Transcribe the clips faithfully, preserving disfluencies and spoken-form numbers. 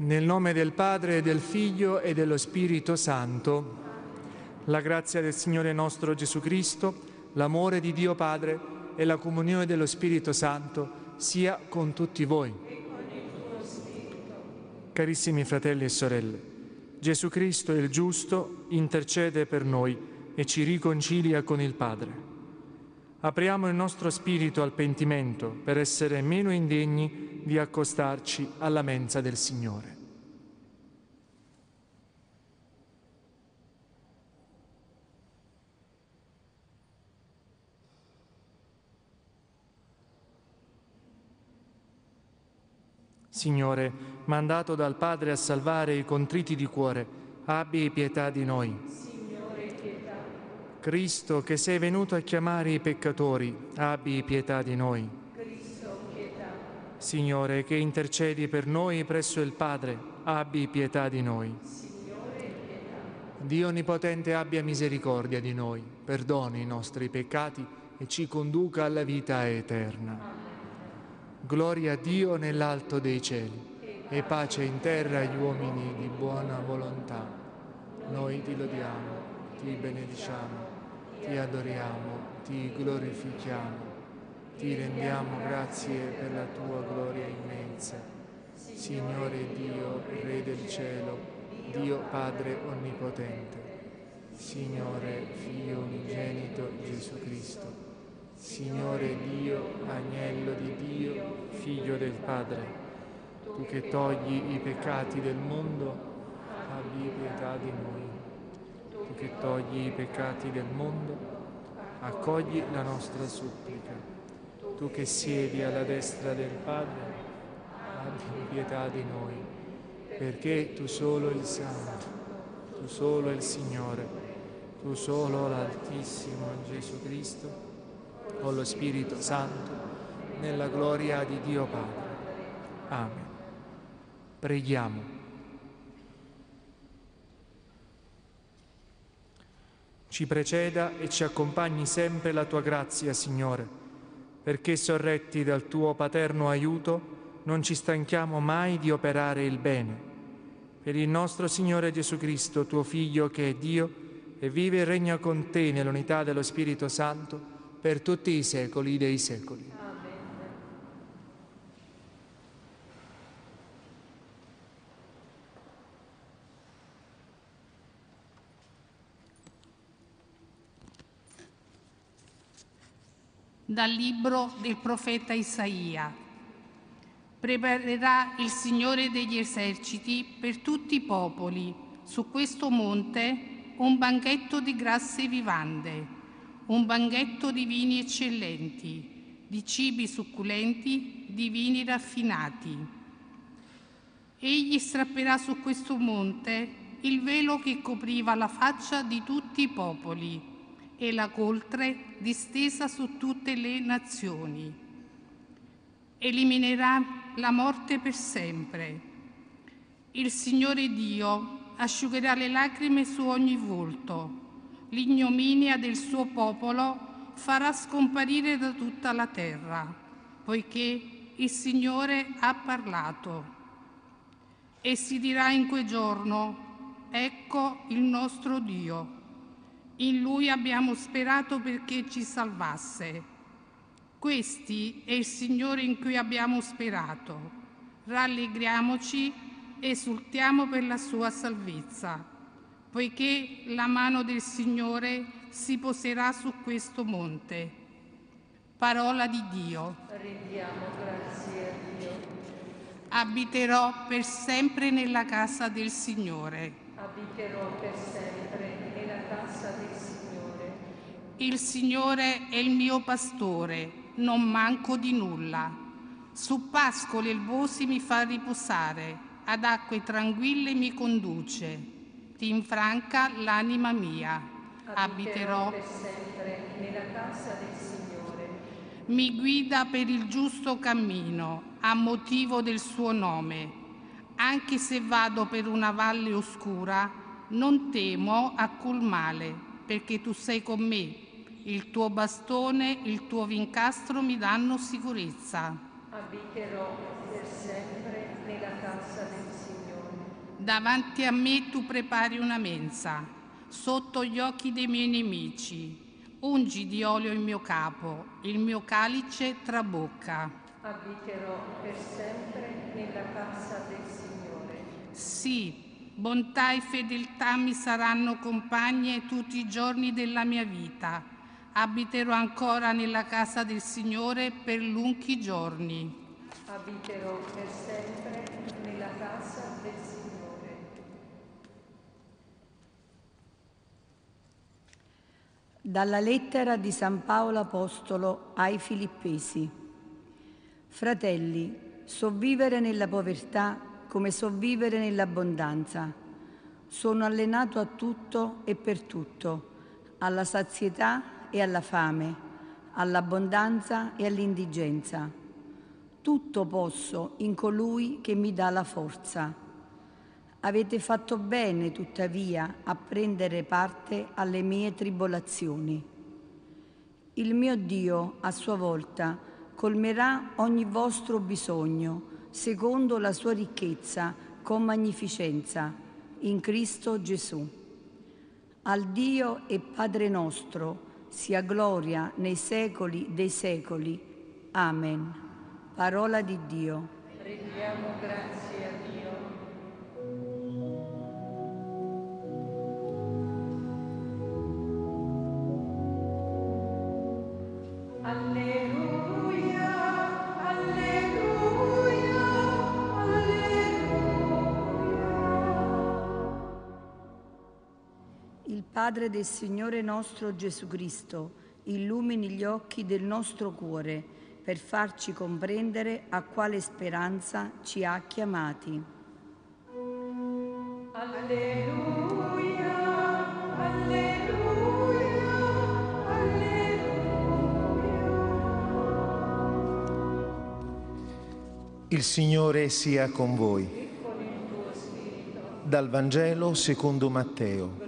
Nel nome del Padre, del Figlio e dello Spirito Santo, la grazia del Signore nostro Gesù Cristo, l'amore di Dio Padre e la comunione dello Spirito Santo sia con tutti voi. Carissimi fratelli e sorelle, Gesù Cristo, il giusto, intercede per noi e ci riconcilia con il Padre. Apriamo il nostro spirito al pentimento per essere meno indegni di accostarci alla mensa del Signore. Signore, mandato dal Padre a salvare i contriti di cuore, abbi pietà di noi. Signore, pietà. Cristo, che sei venuto a chiamare i peccatori, abbi pietà di noi. Cristo, pietà. Signore, che intercedi per noi presso il Padre, abbi pietà di noi. Signore, pietà. Dio Onnipotente abbia misericordia di noi, perdoni i nostri peccati e ci conduca alla vita eterna. Gloria a Dio nell'alto dei cieli e pace in terra agli uomini di buona volontà. Noi ti lodiamo, ti benediciamo, ti adoriamo, ti glorifichiamo, ti rendiamo grazie per la tua gloria immensa. Signore Dio, Re del cielo, Dio Padre Onnipotente, Signore Figlio unigenito Gesù Cristo, Signore Dio, Agnello di Dio, Figlio del Padre, tu che togli i peccati del mondo, abbi pietà di noi. Tu che togli i peccati del mondo, accogli la nostra supplica. Tu che siedi alla destra del Padre, abbi pietà di noi, perché tu solo il Santo, tu solo il Signore, tu solo l'Altissimo Gesù Cristo, con lo Spirito Santo, nella gloria di Dio Padre. Amen. Preghiamo. Ci preceda e ci accompagni sempre la tua grazia, Signore, perché sorretti dal tuo paterno aiuto non ci stanchiamo mai di operare il bene. Per il nostro Signore Gesù Cristo, tuo Figlio che è Dio e vive e regna con te nell'unità dello Spirito Santo, per tutti i secoli dei secoli. Amen. Dal libro del profeta Isaia. Preparerà il Signore degli eserciti per tutti i popoli su questo monte un banchetto di grasse vivande, un banchetto di vini eccellenti, di cibi succulenti, di vini raffinati. Egli strapperà su questo monte il velo che copriva la faccia di tutti i popoli e la coltre distesa su tutte le nazioni. Eliminerà la morte per sempre. Il Signore Dio asciugherà le lacrime su ogni volto. L'ignominia del suo popolo farà scomparire da tutta la terra, poiché il Signore ha parlato. E si dirà in quel giorno: ecco il nostro Dio. In Lui abbiamo sperato perché ci salvasse. Questi è il Signore in cui abbiamo sperato. Rallegriamoci e esultiamo per la sua salvezza. Poiché la mano del Signore si poserà su questo monte. Parola di Dio. Rendiamo grazie a Dio. Abiterò per sempre nella casa del Signore. Abiterò per sempre nella casa del Signore. Il Signore è il mio pastore, non manco di nulla. Su pascoli erbosi mi fa riposare, ad acque tranquille mi conduce. Ti infranca l'anima mia. Abiterò per sempre nella casa del Signore. Mi guida per il giusto cammino, a motivo del suo nome. Anche se vado per una valle oscura, non temo alcun male, perché tu sei con me. Il tuo bastone, il tuo vincastro mi danno sicurezza. Abiterò per sempre nella casa del Signore. Davanti a me tu prepari una mensa, sotto gli occhi dei miei nemici. Ungi di olio il mio capo, il mio calice trabocca. Abiterò per sempre nella casa del Signore. Sì, bontà e fedeltà mi saranno compagne tutti i giorni della mia vita. Abiterò ancora nella casa del Signore per lunghi giorni. Abiterò per sempre nella casa del Signore. Dalla lettera di San Paolo Apostolo ai Filippesi. Fratelli, so vivere nella povertà come so vivere nell'abbondanza. Sono allenato a tutto e per tutto, alla sazietà e alla fame, all'abbondanza e all'indigenza. Tutto posso in colui che mi dà la forza. Avete fatto bene, tuttavia, a prendere parte alle mie tribolazioni. Il mio Dio, a sua volta, colmerà ogni vostro bisogno, secondo la sua ricchezza, con magnificenza, in Cristo Gesù. Al Dio e Padre nostro sia gloria nei secoli dei secoli. Amen. Parola di Dio. Rendiamo grazie a Dio. Il Padre del Signore nostro Gesù Cristo illumini gli occhi del nostro cuore per farci comprendere a quale speranza ci ha chiamati. Alleluia, alleluia, alleluia. Il Signore sia con voi. E con il tuo spirito. Dal Vangelo secondo Matteo.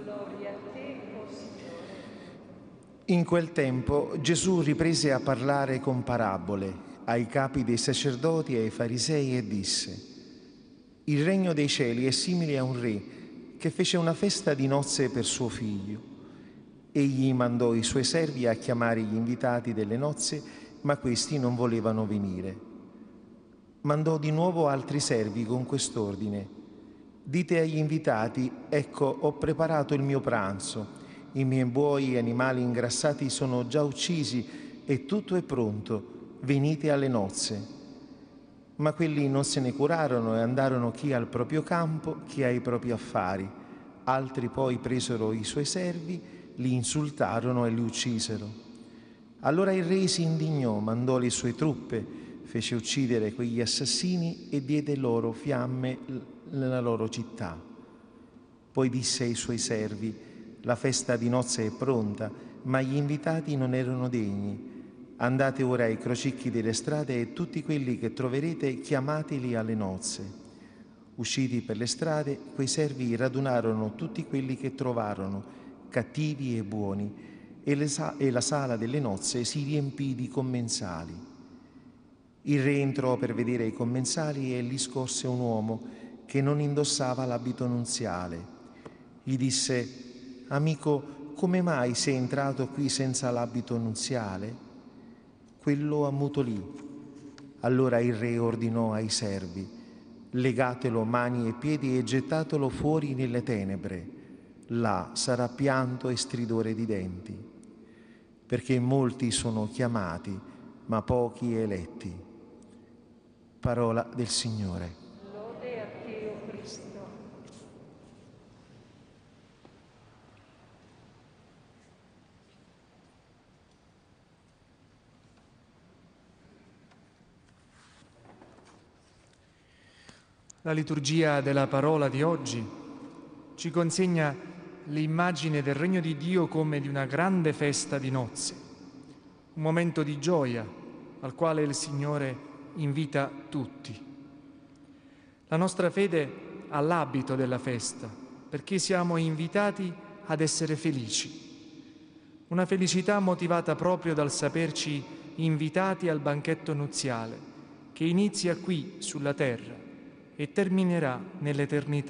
In quel tempo Gesù riprese a parlare con parabole ai capi dei sacerdoti e ai farisei e disse: Il regno dei cieli è simile a un re che fece una festa di nozze per suo figlio. Egli mandò i suoi servi a chiamare gli invitati delle nozze, ma questi non volevano venire. Mandò di nuovo altri servi con quest'ordine: Dite agli invitati, ecco, ho preparato il mio pranzo. I miei buoi e animali ingrassati sono già uccisi e tutto è pronto. Venite alle nozze. Ma quelli non se ne curarono e andarono chi al proprio campo, chi ai propri affari. Altri poi presero i suoi servi, li insultarono e li uccisero. Allora il re si indignò, mandò le sue truppe, fece uccidere quegli assassini e diede loro fiamme nella loro città. Poi disse ai suoi servi: La festa di nozze è pronta, ma gli invitati non erano degni. Andate ora ai crocicchi delle strade e tutti quelli che troverete chiamateli alle nozze. Usciti per le strade, quei servi radunarono tutti quelli che trovarono, cattivi e buoni, e, le sa- e la sala delle nozze si riempì di commensali. Il re entrò per vedere i commensali e lì scorse un uomo che non indossava l'abito nuziale. Gli disse: Amico, come mai sei entrato qui senza l'abito nuziale? Quello ammutolì. Allora il re ordinò ai servi: legatelo mani e piedi e gettatelo fuori nelle tenebre. Là sarà pianto e stridore di denti, perché molti sono chiamati, ma pochi eletti. Parola del Signore. Lode a te, o Cristo. La liturgia della parola di oggi ci consegna l'immagine del regno di Dio come di una grande festa di nozze, un momento di gioia al quale il Signore invita tutti. La nostra fede ha l'abito della festa, perché siamo invitati ad essere felici. Una felicità motivata proprio dal saperci invitati al banchetto nuziale, che inizia qui sulla terra e terminerà nell'eternità,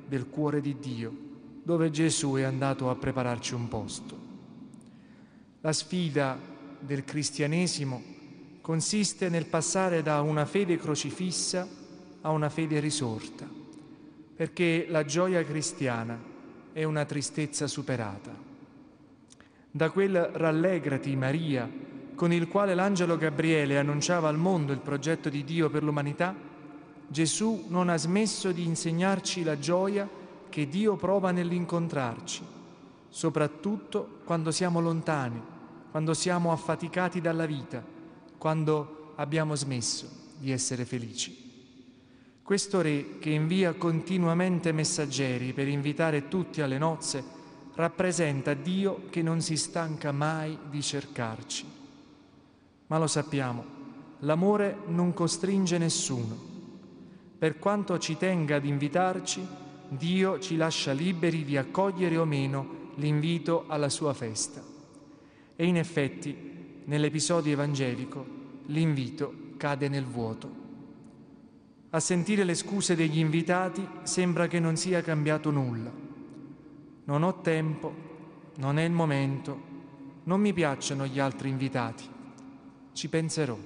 del cuore di Dio, dove Gesù è andato a prepararci un posto. La sfida del cristianesimo consiste nel passare da una fede crocifissa a una fede risorta, perché la gioia cristiana è una tristezza superata. Da quel rallegrati Maria, con il quale l'angelo Gabriele annunciava al mondo il progetto di Dio per l'umanità, Gesù non ha smesso di insegnarci la gioia che Dio prova nell'incontrarci, soprattutto quando siamo lontani, quando siamo affaticati dalla vita, quando abbiamo smesso di essere felici. Questo Re, che invia continuamente messaggeri per invitare tutti alle nozze, rappresenta Dio che non si stanca mai di cercarci. Ma lo sappiamo, l'amore non costringe nessuno. Per quanto ci tenga ad invitarci, Dio ci lascia liberi di accogliere o meno l'invito alla sua festa. E in effetti, nell'episodio evangelico, l'invito cade nel vuoto. A sentire le scuse degli invitati sembra che non sia cambiato nulla. Non ho tempo, non è il momento, non mi piacciono gli altri invitati. Ci penserò.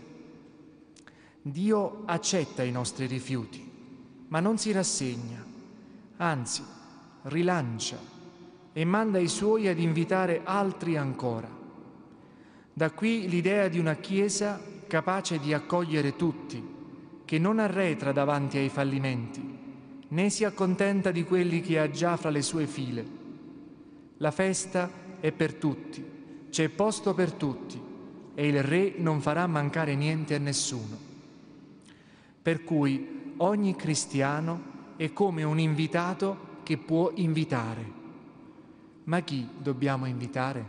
Dio accetta i nostri rifiuti, ma non si rassegna, anzi rilancia e manda i suoi ad invitare altri ancora. Da qui l'idea di una Chiesa capace di accogliere tutti, che non arretra davanti ai fallimenti, né si accontenta di quelli che ha già fra le sue file. La festa è per tutti, c'è posto per tutti, e il Re non farà mancare niente a nessuno. Per cui ogni cristiano è come un invitato che può invitare. Ma chi dobbiamo invitare?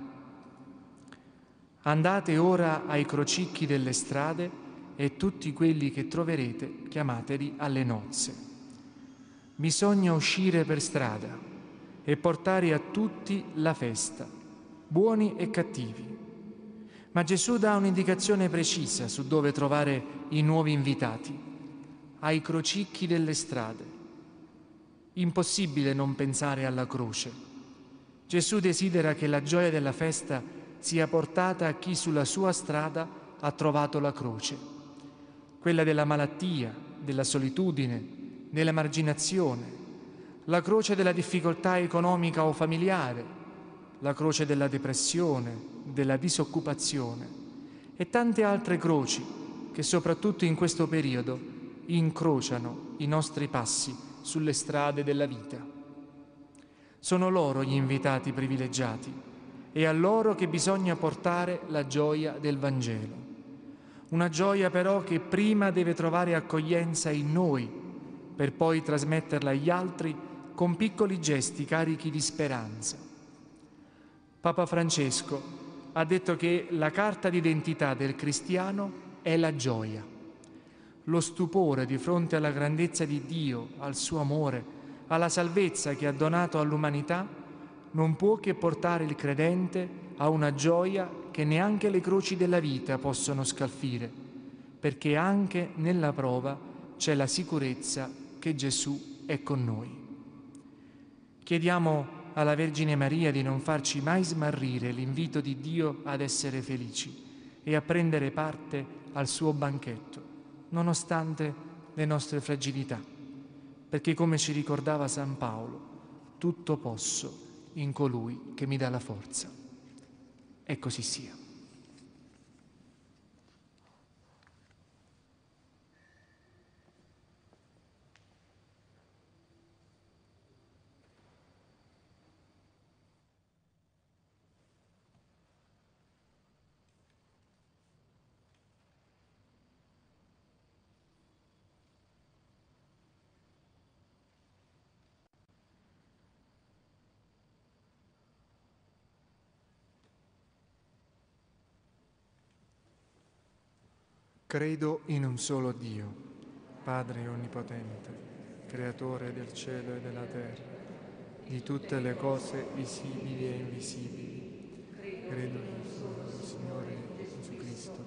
Andate ora ai crocicchi delle strade e tutti quelli che troverete chiamateli alle nozze. Bisogna uscire per strada e portare a tutti la festa, buoni e cattivi. Ma Gesù dà un'indicazione precisa su dove trovare i nuovi invitati: ai crocicchi delle strade. Impossibile non pensare alla croce. Gesù desidera che la gioia della festa sia portata a chi sulla sua strada ha trovato la croce, quella della malattia, della solitudine, dell'emarginazione, la croce della difficoltà economica o familiare, la croce della depressione, della disoccupazione e tante altre croci che soprattutto in questo periodo incrociano i nostri passi sulle strade della vita. Sono loro gli invitati privilegiati, è a loro che bisogna portare la gioia del Vangelo. Una gioia però che prima deve trovare accoglienza in noi, per poi trasmetterla agli altri con piccoli gesti carichi di speranza. Papa Francesco ha detto che la carta d'identità del cristiano è la gioia. Lo stupore di fronte alla grandezza di Dio, al suo amore, alla salvezza che ha donato all'umanità, non può che portare il credente a una gioia che neanche le croci della vita possono scalfire, perché anche nella prova c'è la sicurezza che Gesù è con noi. Chiediamo alla Vergine Maria di non farci mai smarrire l'invito di Dio ad essere felici e a prendere parte al suo banchetto, nonostante le nostre fragilità, perché come ci ricordava San Paolo, tutto posso in colui che mi dà la forza. E così sia. Credo in un solo Dio, Padre onnipotente, creatore del cielo e della terra, di tutte le cose visibili e invisibili. Credo nel solo Signore Gesù Cristo,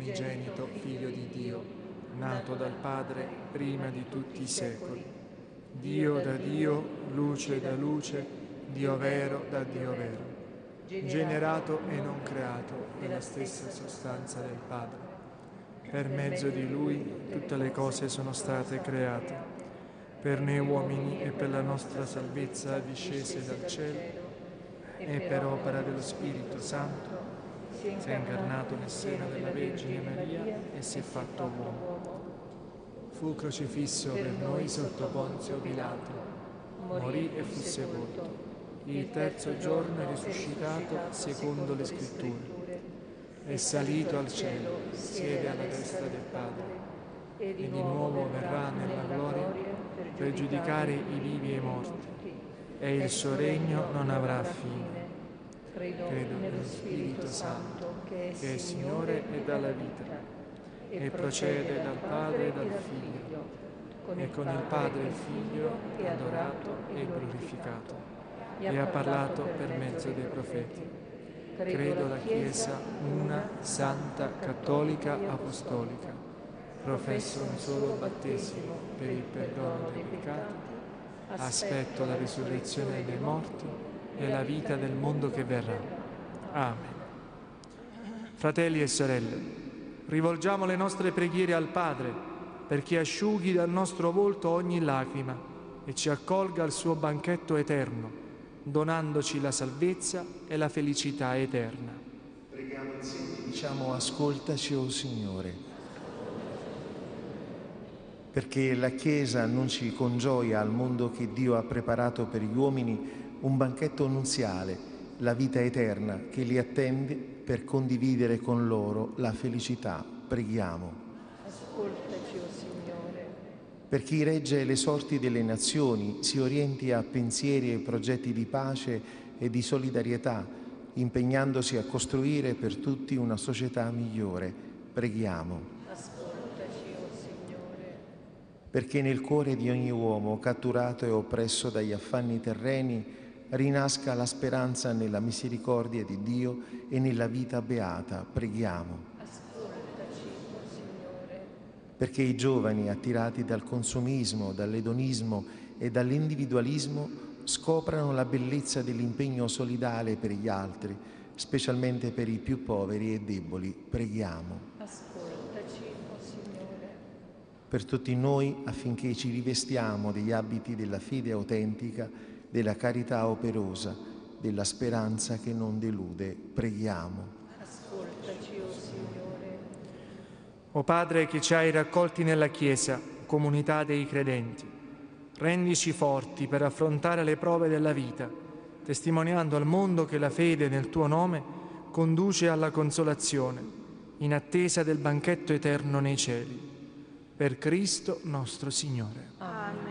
unigenito Figlio di Dio, nato dal Padre prima di tutti i secoli, Dio da Dio, luce da luce, Dio vero da Dio vero, generato e non creato nella stessa sostanza del Padre. Per mezzo di Lui tutte le cose sono state create. Per noi uomini e per la nostra salvezza discese dal cielo e per opera dello Spirito Santo si è incarnato nel seno della Vergine Maria e si è fatto uomo. Fu crocifisso per noi sotto Ponzio Pilato, morì e fu sepolto. Il terzo giorno è risuscitato secondo le Scritture. È salito al cielo, siede alla destra del Padre e di nuovo verrà nella gloria per giudicare i vivi e i morti, e il suo regno non avrà fine. Credo nello Spirito Santo, che è Signore e dà la vita, e procede dal Padre e dal Figlio, e con il Padre e il Figlio è adorato e glorificato, e ha parlato per mezzo dei profeti. Credo la Chiesa una, santa, cattolica, apostolica. Professo un solo battesimo per il perdono dei peccati, aspetto la risurrezione dei morti e la vita del mondo che verrà. Amen. Fratelli e sorelle, rivolgiamo le nostre preghiere al Padre perché asciughi dal nostro volto ogni lacrima e ci accolga al suo banchetto eterno, donandoci la salvezza e la felicità eterna. Preghiamo insieme, diciamo: ascoltaci, o Signore. Perché la Chiesa annunci con gioia al mondo che Dio ha preparato per gli uomini un banchetto nuziale, la vita eterna che li attende per condividere con loro la felicità. Preghiamo. Ascoltaci, o Signore. Per chi regge le sorti delle nazioni, si orienti a pensieri e progetti di pace e di solidarietà, impegnandosi a costruire per tutti una società migliore. Preghiamo. Perché nel cuore di ogni uomo, catturato e oppresso dagli affanni terreni, rinasca la speranza nella misericordia di Dio e nella vita beata. Preghiamo. Ascoltaci, o Signore. Perché i giovani, attirati dal consumismo, dall'edonismo e dall'individualismo, scoprano la bellezza dell'impegno solidale per gli altri, specialmente per i più poveri e deboli. Preghiamo. Per tutti noi, affinché ci rivestiamo degli abiti della fede autentica, della carità operosa, della speranza che non delude. Preghiamo. Ascoltaci, o Signore. O Padre che ci hai raccolti nella Chiesa, comunità dei credenti, rendici forti per affrontare le prove della vita, testimoniando al mondo che la fede nel Tuo nome conduce alla consolazione, in attesa del banchetto eterno nei cieli. Per Cristo nostro Signore. Amen.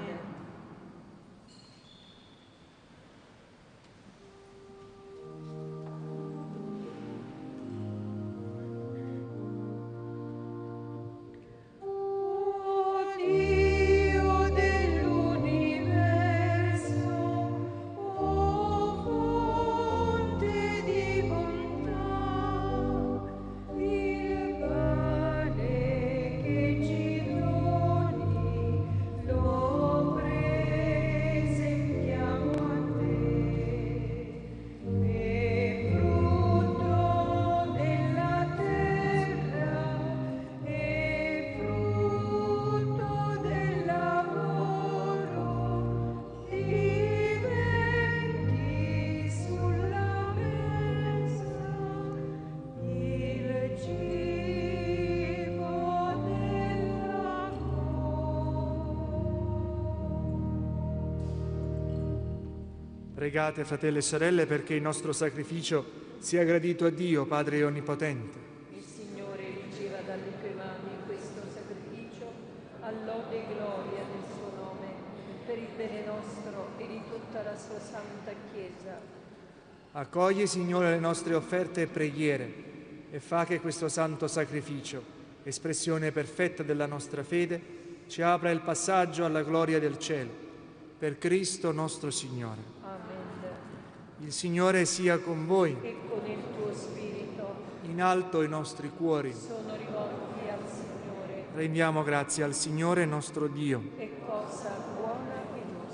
Pregate, fratelli e sorelle, perché il nostro sacrificio sia gradito a Dio, Padre Onnipotente. Il Signore riceva dalle tue mani questo sacrificio, all'ode e gloria del suo nome, per il bene nostro e di tutta la sua santa Chiesa. Accogli, Signore, le nostre offerte e preghiere e fa che questo santo sacrificio, espressione perfetta della nostra fede, ci apra il passaggio alla gloria del cielo. Per Cristo nostro Signore. Il Signore sia con voi. E con il tuo spirito. In alto i nostri cuori sono rivolti al Signore. Rendiamo grazie al Signore nostro Dio. È cosa buona e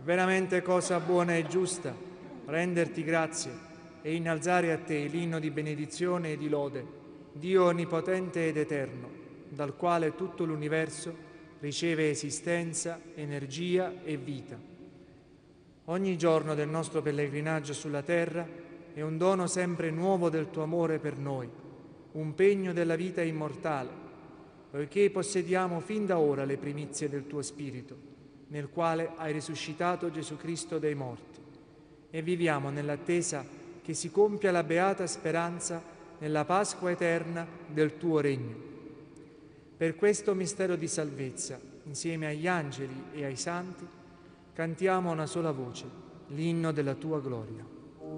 veramente cosa buona e giusta renderti grazie e innalzare a te l'inno di benedizione e di lode, Dio onnipotente ed eterno, dal quale tutto l'universo riceve esistenza, energia e vita. Ogni giorno del nostro pellegrinaggio sulla terra è un dono sempre nuovo del tuo amore per noi, un pegno della vita immortale, poiché possediamo fin da ora le primizie del tuo Spirito, nel quale hai risuscitato Gesù Cristo dai morti, e viviamo nell'attesa che si compia la beata speranza nella Pasqua eterna del tuo regno. Per questo mistero di salvezza, insieme agli angeli e ai santi, cantiamo a una sola voce l'inno della tua gloria.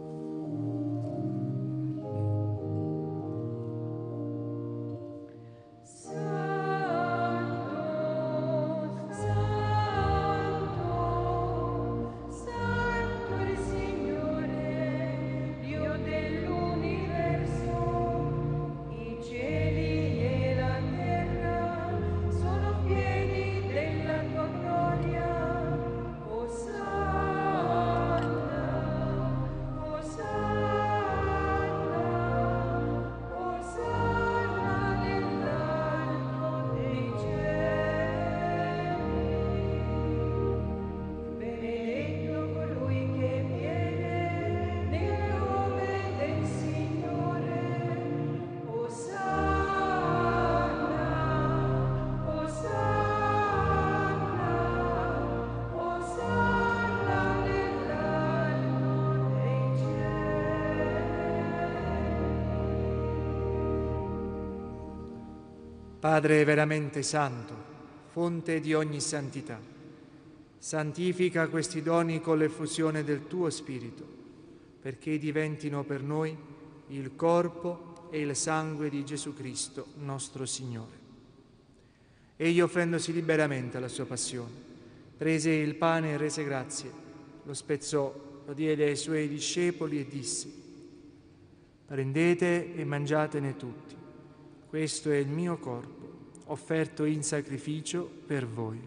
Padre veramente santo, fonte di ogni santità, santifica questi doni con l'effusione del tuo Spirito, perché diventino per noi il corpo e il sangue di Gesù Cristo, nostro Signore. Egli, offrendosi liberamente alla sua passione, prese il pane e rese grazie, lo spezzò, lo diede ai suoi discepoli e disse: prendete e mangiatene tutti. Questo è il mio corpo, offerto in sacrificio per voi.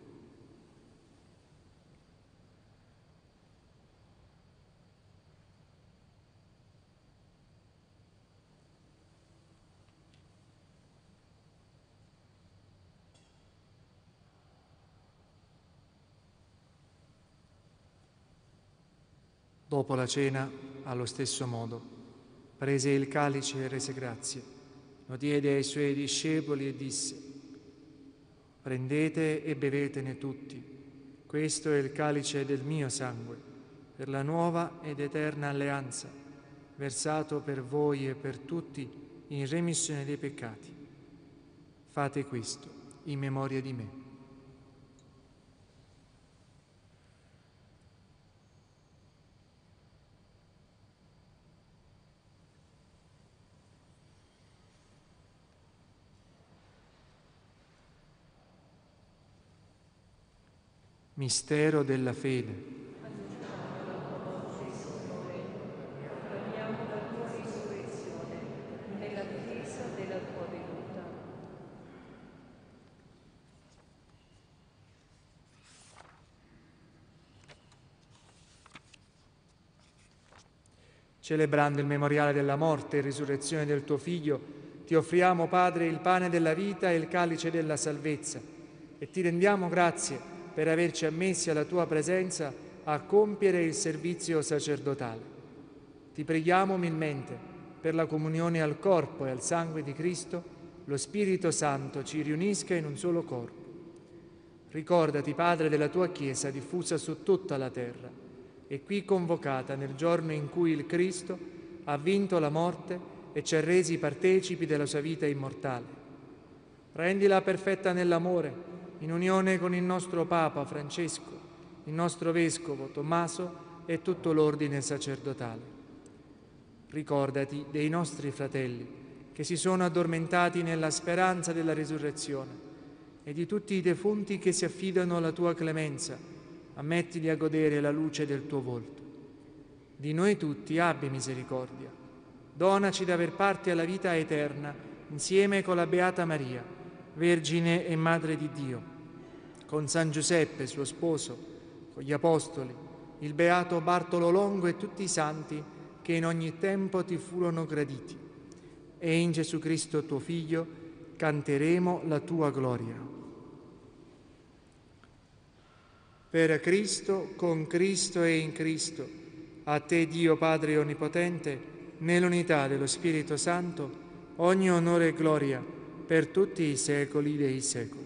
Dopo la cena, allo stesso modo, prese il calice e rese grazie. Lo diede ai suoi discepoli e disse: prendete e bevetene tutti, questo è il calice del mio sangue, per la nuova ed eterna alleanza, versato per voi e per tutti in remissione dei peccati. Fate questo in memoria di me. Mistero della fede. Proclamiamo la tua risurrezione nell'attesa della tua venuta. Celebrando il memoriale della morte e risurrezione del tuo Figlio, ti offriamo, Padre, il pane della vita e il calice della salvezza, e ti rendiamo grazie per averci ammessi alla tua presenza a compiere il servizio sacerdotale. Ti preghiamo umilmente, per la comunione al corpo e al sangue di Cristo, lo Spirito Santo ci riunisca in un solo corpo. Ricordati, Padre, della tua Chiesa diffusa su tutta la terra e qui convocata nel giorno in cui il Cristo ha vinto la morte e ci ha resi partecipi della sua vita immortale. Rendila perfetta nell'amore, in unione con il nostro Papa Francesco, il nostro Vescovo Tommaso e tutto l'ordine sacerdotale. Ricordati dei nostri fratelli che si sono addormentati nella speranza della risurrezione e di tutti i defunti che si affidano alla tua clemenza. Ammettili a godere la luce del tuo volto. Di noi tutti abbi misericordia. Donaci d'aver parte alla vita eterna insieme con la Beata Maria, Vergine e Madre di Dio, con San Giuseppe, suo sposo, con gli Apostoli, il beato Bartolo Longo e tutti i santi che in ogni tempo ti furono graditi. E in Gesù Cristo tuo Figlio canteremo la tua gloria. Per Cristo, con Cristo e in Cristo, a te Dio Padre Onnipotente, nell'unità dello Spirito Santo, ogni onore e gloria per tutti i secoli dei secoli.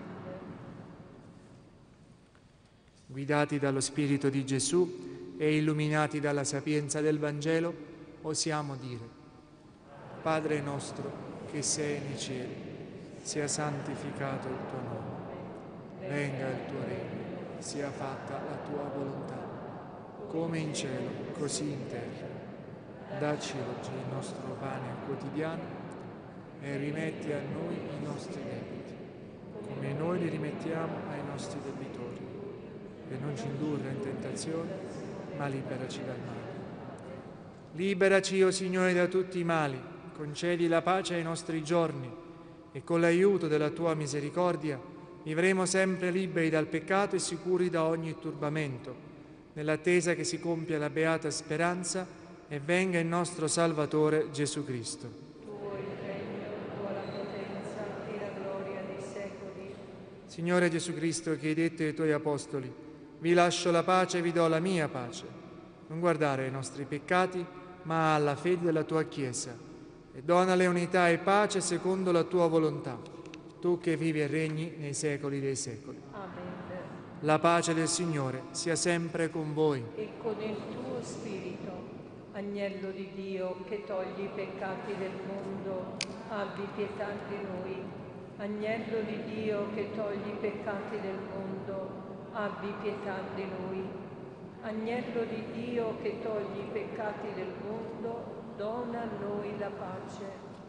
Guidati dallo Spirito di Gesù e illuminati dalla sapienza del Vangelo, osiamo dire: Padre nostro che sei nei cieli, sia santificato il tuo nome, venga il tuo regno, sia fatta la tua volontà, come in cielo, così in terra. Dacci oggi il nostro pane quotidiano e rimetti a noi i nostri debiti, come noi li rimettiamo ai nostri debitori. E non ci indurre in tentazione, ma liberaci dal male. Liberaci, o Signore, da tutti i mali, concedi la pace ai nostri giorni e con l'aiuto della tua misericordia vivremo sempre liberi dal peccato e sicuri da ogni turbamento, nell'attesa che si compia la beata speranza e venga il nostro Salvatore Gesù Cristo. Tuo il regno, tua la potenza e la gloria dei secoli. Signore Gesù Cristo, che hai detto ai tuoi Apostoli: vi lascio la pace e vi do la mia pace. Non guardare ai nostri peccati, ma alla fede della tua Chiesa. E donale unità e pace secondo la tua volontà, tu che vivi e regni nei secoli dei secoli. Amen. La pace del Signore sia sempre con voi. E con il tuo spirito, Agnello di Dio che togli i peccati del mondo, abbi pietà di noi. Agnello di Dio che togli i peccati del mondo, abbi pietà di noi. Agnello di Dio che togli i peccati del mondo, dona a noi la pace.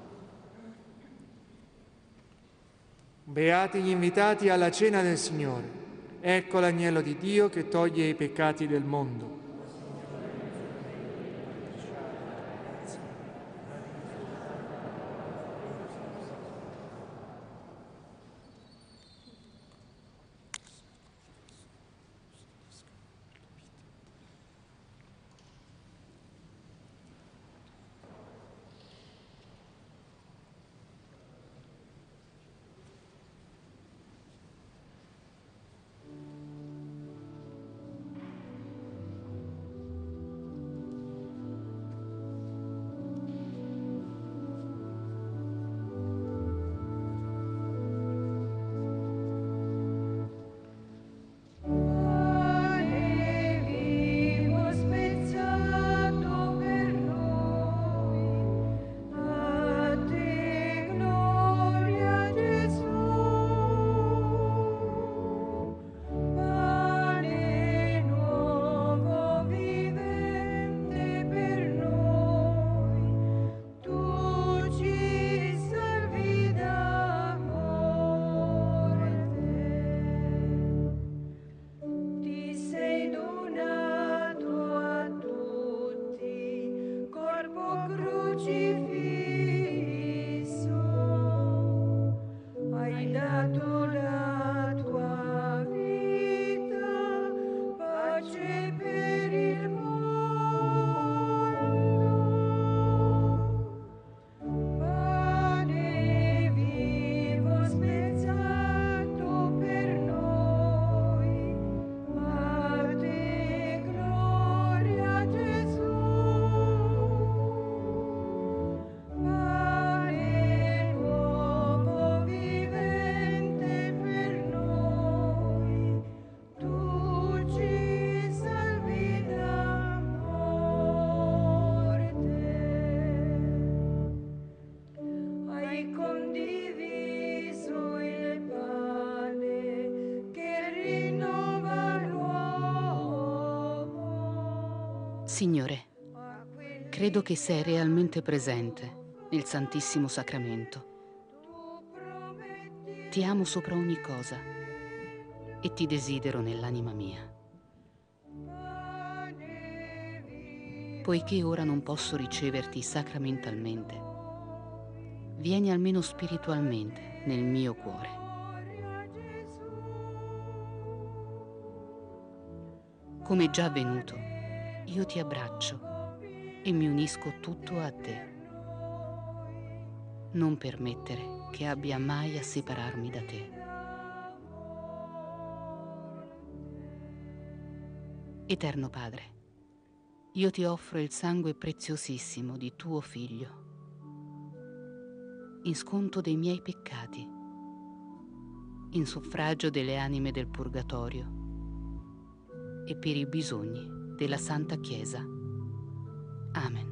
Beati gli invitati alla cena del Signore. Ecco l'agnello di Dio che toglie i peccati del mondo. Signore, credo che sei realmente presente nel Santissimo Sacramento. Ti amo sopra ogni cosa e ti desidero nell'anima mia. Poiché ora non posso riceverti sacramentalmente, vieni almeno spiritualmente nel mio cuore. come è già avvenuto, io ti abbraccio e mi unisco tutto a te. Non permettere che abbia mai a separarmi da te. Eterno Padre, io ti offro il sangue preziosissimo di tuo Figlio, in sconto dei miei peccati, in suffragio delle anime del Purgatorio e per i bisogni della Santa Chiesa. Amen.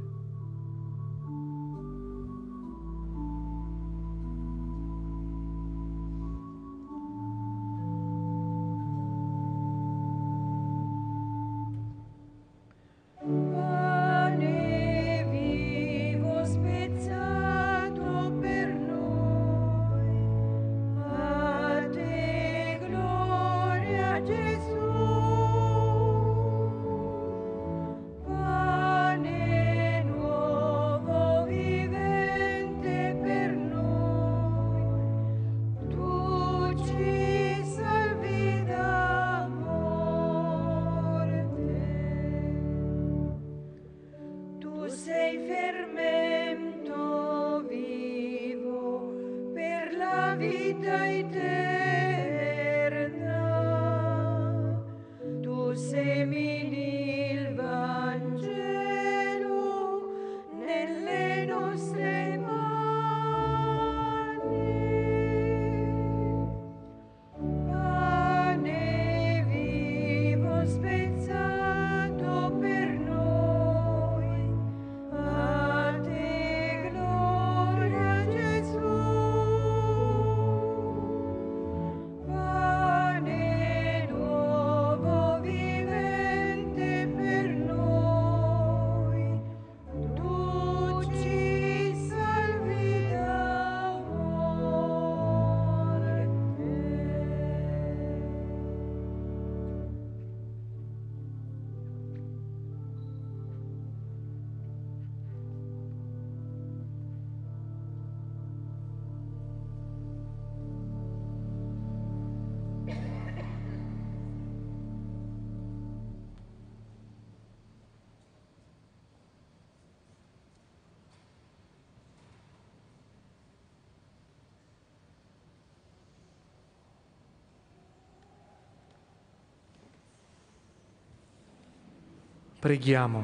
Preghiamo.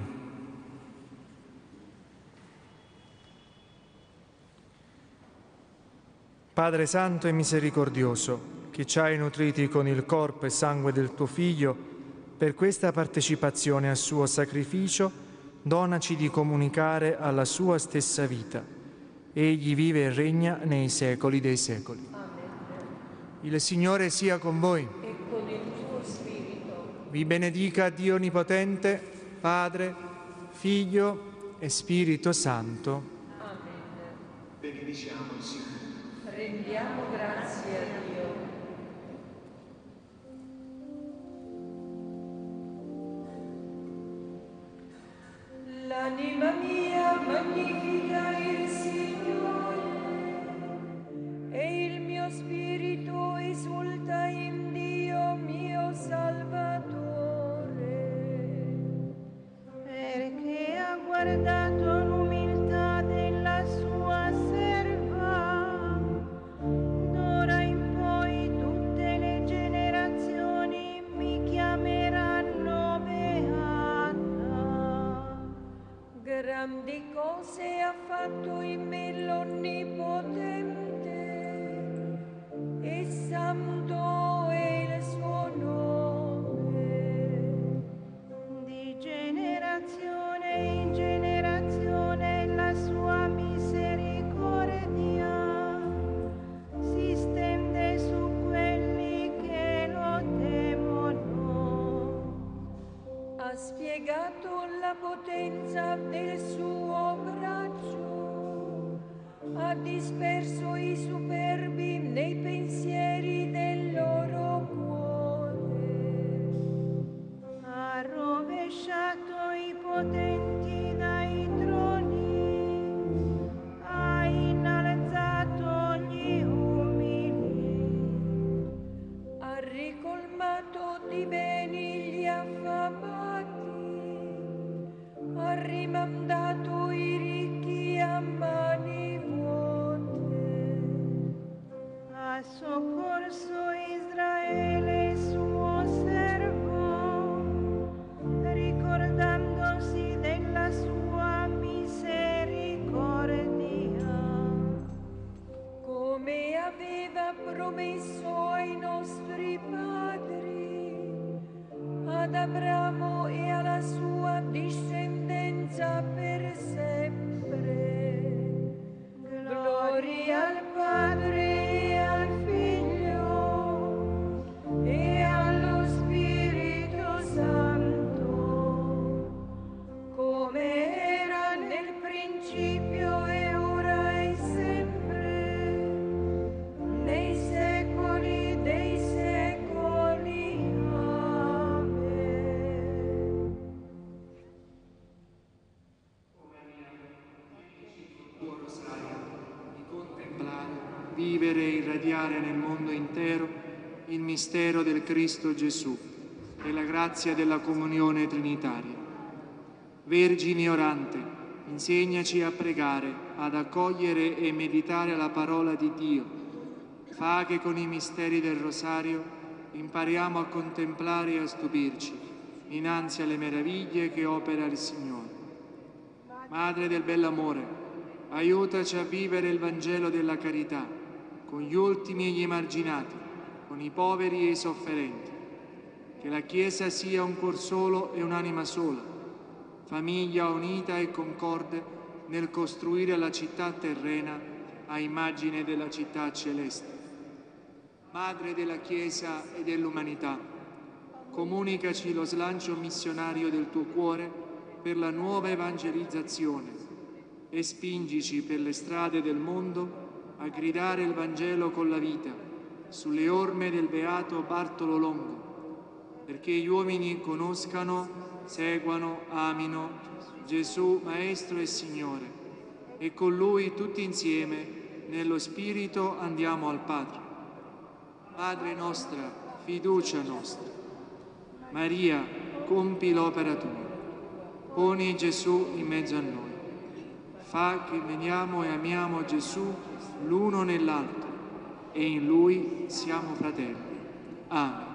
Padre Santo e misericordioso, che ci hai nutriti con il corpo e sangue del tuo Figlio, per questa partecipazione al suo sacrificio, donaci di comunicare alla sua stessa vita. Egli vive e regna nei secoli dei secoli. Amen. Il Signore sia con voi. E con il tuo spirito. Vi benedica Dio Onnipotente, Padre, Figlio e Spirito Santo. Amen. Benediciamo il Signore. Rendiamo grazie a Dio. L'anima mia magnifica il Signore e il mio spirito esulta in Dio mio Salvatore, perché ha guardato l'umiltà della sua serva. D'ora in poi tutte le generazioni mi chiameranno beata. grandi cose ha fatto in me l'Onnipotente, e santo è il suo nome. Di generazione in generazione la sua misericordia si stende su quelli che lo temono. Ha spiegato la potenza del suo braccio, ha disperso i superbi nei pensieri del loro cuore. Ha rovesciato i potenti dai troni, ha innalzato gli umili, Ha ricolmato di beni gli affamati, promesso ai nostri padri, ad Abramo e alla sua discendenza per sempre. Gloria al Padre e al Figlio e allo Spirito Santo, come era nel principio e ora e sempre, nei secoli dei secoli. Amen. Tuo rosario, di contemplare, vivere e irradiare nel mondo intero il mistero del Cristo Gesù e la grazia della comunione trinitaria. Vergine orante, insegnaci a pregare, ad accogliere e meditare la parola di Dio. Fa che con i misteri del rosario impariamo a contemplare e a stupirci innanzi alle meraviglie che opera il Signore. Madre del bell'amore, aiutaci a vivere il Vangelo della carità con gli ultimi e gli emarginati, con i poveri e i sofferenti. Che la Chiesa sia un cuor solo e un'anima sola, famiglia unita e concorde nel costruire la città terrena a immagine della città celeste. Madre della Chiesa e dell'umanità, comunicaci lo slancio missionario del tuo cuore per la nuova evangelizzazione e spingici per le strade del mondo a gridare il Vangelo con la vita sulle orme del beato Bartolo Longo, perché gli uomini conoscano, seguano, amino Gesù, Maestro e Signore, e con Lui tutti insieme, nello Spirito, andiamo al Padre. Madre nostra, fiducia nostra, Maria, compi l'opera tua, poni Gesù in mezzo a noi, fa che veniamo e amiamo Gesù l'uno nell'altro, e in Lui siamo fratelli. Amen.